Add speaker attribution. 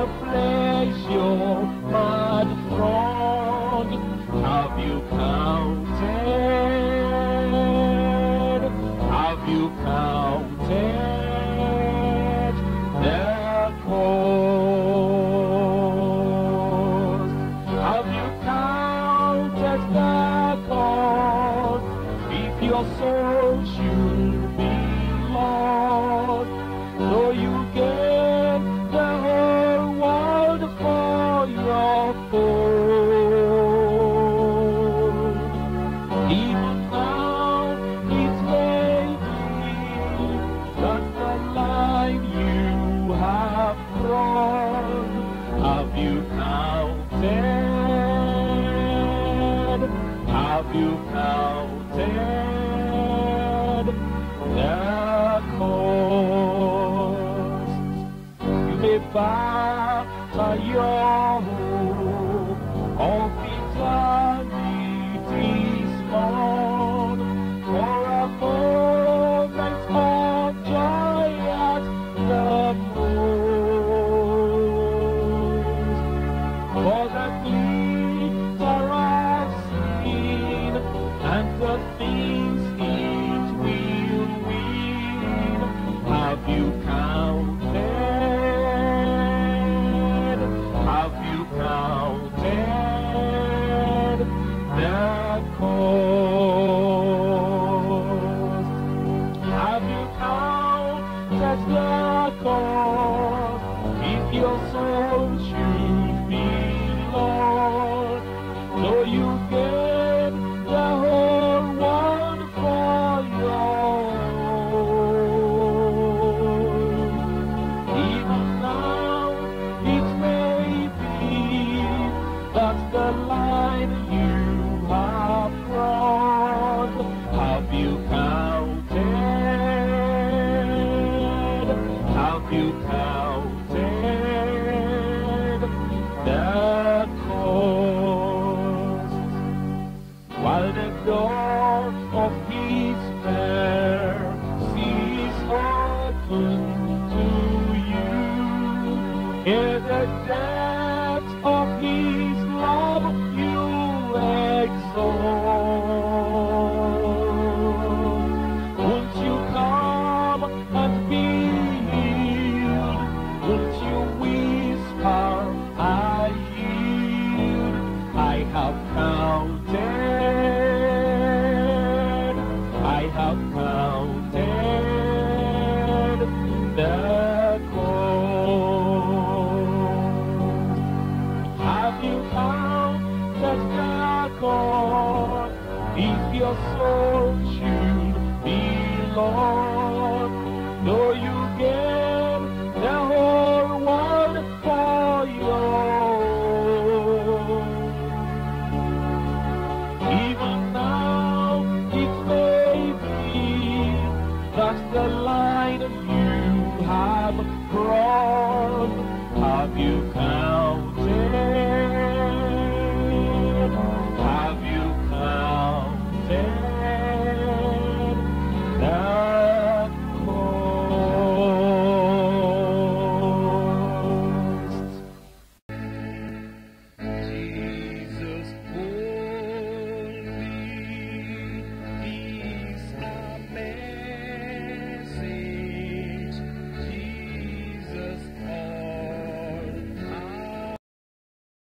Speaker 1: the pleasure mad throng, have you counted? Have you counted the cost? Have you counted the cost? If your soul should be lost, so you get the whole world for your food. Even now it may be that the line you have crossed. Have you counted? Have you counted the cost? You may batter your hope of eternity's morn for a moment of joy at the most. For the glitter of sin and the things it will win, have you counted? Have you counted the cost? Have you counted the cost? If your soul should be lost, so you get the whole world for your own. Even now it may be that the line you have crossed. Have you counted? Have you counted the cost? While the door of His mercy is open to you, in the depths of His love you exalt. Won't you come and be healed? Won't you whisper, I yield? I have counted, I have counted the cost. Have you counted the cost? If your soul should be lost, though you get the whole world for your own. Even now it may be that the line you have crossed. Have you counted?